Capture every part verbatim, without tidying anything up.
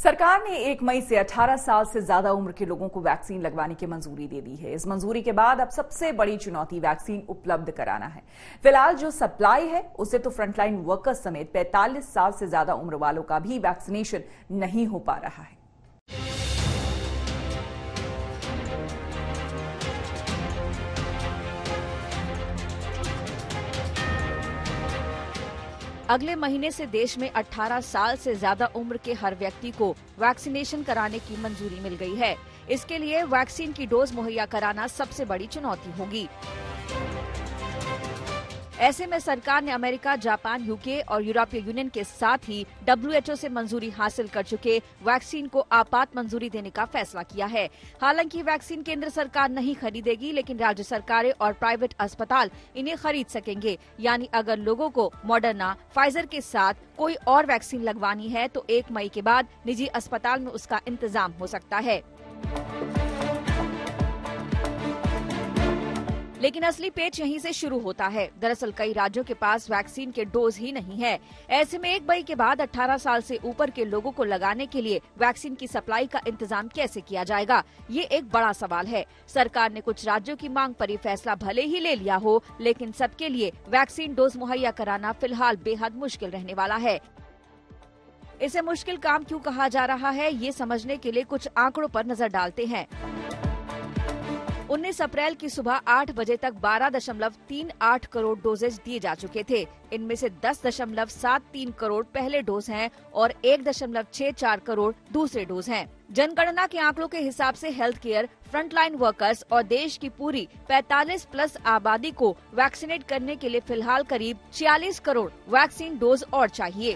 सरकार ने एक मई से अठारह साल से ज्यादा उम्र के लोगों को वैक्सीन लगवाने की मंजूरी दे दी है। इस मंजूरी के बाद अब सबसे बड़ी चुनौती वैक्सीन उपलब्ध कराना है। फिलहाल जो सप्लाई है उससे तो फ्रंटलाइन वर्कर्स समेत पैंतालीस साल से ज्यादा उम्र वालों का भी वैक्सीनेशन नहीं हो पा रहा है। अगले महीने से देश में अठारह साल से ज्यादा उम्र के हर व्यक्ति को वैक्सीनेशन कराने की मंजूरी मिल गई है। इसके लिए वैक्सीन की डोज मुहैया कराना सबसे बड़ी चुनौती होगी। ऐसे में सरकार ने अमेरिका, जापान, यूके और यूरोपीय यूनियन के साथ ही डब्ल्यू एच ओ से मंजूरी हासिल कर चुके वैक्सीन को आपात मंजूरी देने का फैसला किया है। हालांकि वैक्सीन केंद्र सरकार नहीं खरीदेगी, लेकिन राज्य सरकारें और प्राइवेट अस्पताल इन्हें खरीद सकेंगे। यानी अगर लोगों को मॉडर्ना, फाइजर के साथ कोई और वैक्सीन लगवानी है तो एक मई के बाद निजी अस्पताल में उसका इंतजाम हो सकता है। लेकिन असली पेच यहीं से शुरू होता है। दरअसल कई राज्यों के पास वैक्सीन के डोज ही नहीं है। ऐसे में एक मई के बाद अठारह साल से ऊपर के लोगों को लगाने के लिए वैक्सीन की सप्लाई का इंतजाम कैसे किया जाएगा, ये एक बड़ा सवाल है। सरकार ने कुछ राज्यों की मांग पर ये फैसला भले ही ले लिया हो, लेकिन सबके लिए वैक्सीन डोज मुहैया कराना फिलहाल बेहद मुश्किल रहने वाला है। इसे मुश्किल काम क्यों कहा जा रहा है, ये समझने के लिए कुछ आंकड़ों पर नजर डालते हैं। उन्नीस अप्रैल की सुबह आठ बजे तक बारह दशमलव तीन आठ करोड़ डोजेज दिए जा चुके थे। इनमें से दस दशमलव सात तीन करोड़ पहले डोज हैं और एक दशमलव छह चार करोड़ दूसरे डोज हैं। जनगणना के आंकड़ों के हिसाब से हेल्थ केयर, फ्रंटलाइन वर्कर्स और देश की पूरी पैंतालीस प्लस आबादी को वैक्सीनेट करने के लिए फिलहाल करीब छियालीस करोड़ वैक्सीन डोज और चाहिए।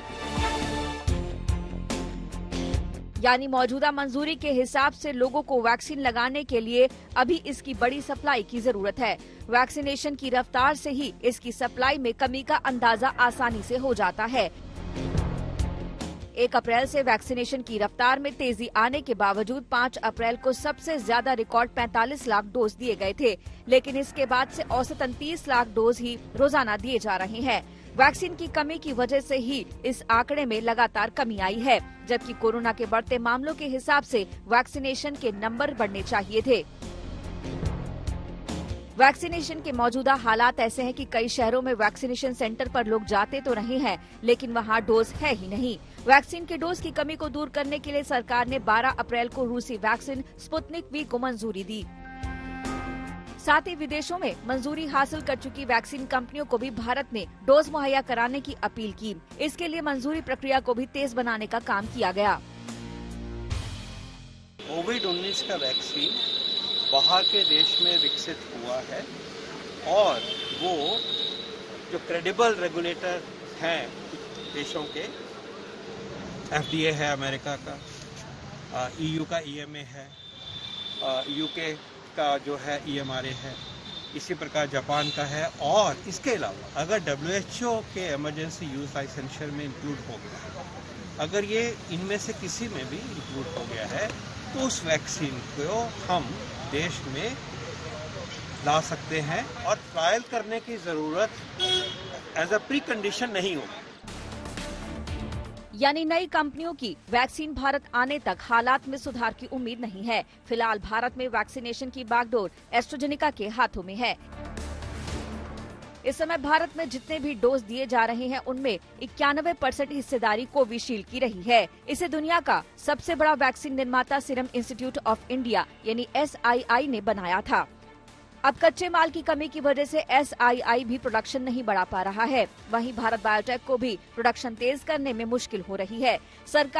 यानी मौजूदा मंजूरी के हिसाब से लोगों को वैक्सीन लगाने के लिए अभी इसकी बड़ी सप्लाई की जरूरत है। वैक्सीनेशन की रफ्तार से ही इसकी सप्लाई में कमी का अंदाजा आसानी से हो जाता है। एक अप्रैल से वैक्सीनेशन की रफ्तार में तेजी आने के बावजूद पाँच अप्रैल को सबसे ज्यादा रिकॉर्ड पैंतालीस लाख डोज दिए गए थे, लेकिन इसके बाद से औसतन तीस लाख डोज ही रोजाना दिए जा रहे हैं। वैक्सीन की कमी की वजह से ही इस आंकड़े में लगातार कमी आई है, जबकि कोरोना के बढ़ते मामलों के हिसाब से वैक्सीनेशन के नंबर बढ़ने चाहिए थे। वैक्सीनेशन के मौजूदा हालात ऐसे हैं कि कई शहरों में वैक्सीनेशन सेंटर पर लोग जाते तो नहीं हैं, लेकिन वहां डोज है ही नहीं। वैक्सीन के डोज की कमी को दूर करने के लिए सरकार ने बारह अप्रैल को रूसी वैक्सीन स्पुतनिक वी को मंजूरी दी। साथ ही विदेशों में मंजूरी हासिल कर चुकी वैक्सीन कंपनियों को भी भारत में डोज मुहैया कराने की अपील की। इसके लिए मंजूरी प्रक्रिया को भी तेज बनाने का काम किया गया। कोविड उन्नीस का वैक्सीन बाहर के देश में विकसित हुआ है और वो जो क्रेडिबल रेगुलेटर हैं देशों के, एफ डी ए है अमेरिका का, ई यू का ई एम ए है, यूके का जो है ई एम आर ए है, इसी प्रकार जापान का है। और इसके अलावा अगर डब्ल्यू एच ओ के इमरजेंसी यूज लाइसेंसर में इंक्लूड हो गया, अगर ये इनमें से किसी में भी इंक्लूड हो गया है, तो उस वैक्सीन को हम देश में ला सकते हैं और ट्रायल करने की जरूरत एज अ प्री कंडीशन नहीं होगी। यानी नई कंपनियों की वैक्सीन भारत आने तक हालात में सुधार की उम्मीद नहीं है। फिलहाल भारत में वैक्सीनेशन की बागडोर एस्ट्राजेनेका के हाथों में है। इस समय भारत में जितने भी डोज दिए जा रहे हैं उनमें इक्यानवे परसेंट हिस्सेदारी कोविशील्ड की रही है। इसे दुनिया का सबसे बड़ा वैक्सीन निर्माता सीरम इंस्टीट्यूट ऑफ इंडिया यानी एस आई आई ने बनाया था। अब कच्चे माल की कमी की वजह से एस आई आई भी प्रोडक्शन नहीं बढ़ा पा रहा है। वहीं भारत बायोटेक को भी प्रोडक्शन तेज करने में मुश्किल हो रही है। सरकार